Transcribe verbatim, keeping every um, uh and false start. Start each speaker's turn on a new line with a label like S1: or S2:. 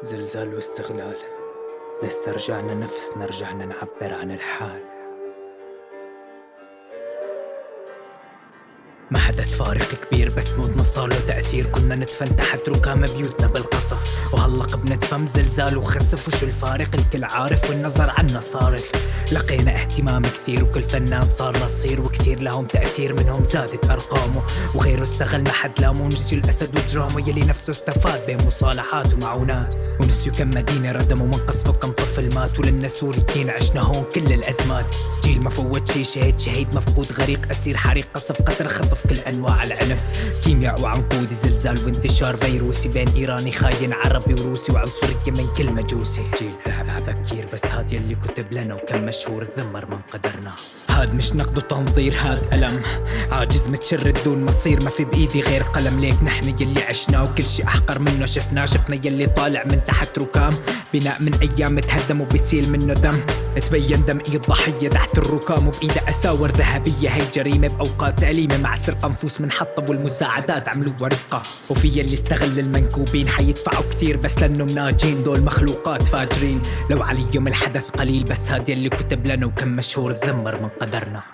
S1: زلزال واستغلال. لاسترجعنا نفسنا، رجعنا نعبر عن الحال. ما حدث فارق كبير بس موتنا صار له تأثير. كنا ندفن تحت ركام بيوتنا بالقصف، وهلق بندفن زلزال وخسف. وشو الفارق؟ الكل عارف والنظر عنا صارف. لقينا اهتمام كثير وكل فنان صار نصير، وكثير لهم تأثير منهم زادت أرقامه، وغيره استغل ما حد لامه. ونسيوا الأسد وجرامه يلي نفسه استفاد بين مصالحات ومعونات. ونسيوا كم مدينة ردموا من قصفه وكم طفل مات. ولنا سوريين عشنا هون كل الأزمات. جيل ما فوت شي، شهيد شهيد مفقود، غريق أسير حريق قصف قطر خطف كل أنواع العنف. كيمياء وعنقود، زلزال وانتشار فيروسي بين إيراني خاين عربي وروسي، وعنصرية من كل مجوسي. جيل تعب بكير بس هاد يلي كتب لنا، وكم مشهور ذمر من قدرنا. هاد مش نقد وتنظير، هاد ألم عاجز متشرد دون مصير. ما في بإيدي غير قلم، ليك نحن يلي عشناه وكل شي أحقر منه شفناه. شفنا يلي طالع من تحت ركام بناء من أيام تهدم وبيسيل منه دم. تبين دم ايد ضحية تحت الركام، وبإيده أساور ذهبية. هي جريمة بأوقات أليمة مع سرقة نفوس منحطة، والمساعدات عملوها رزقة. وفي يلي استغل المنكوبين حيدفعوا كثير بس لأنهم ناجين. دول مخلوقات فاجرين لو عليهم الحدث قليل، بس هاد يلي كتب لنا وكم مشهور ذمر من قدرنا.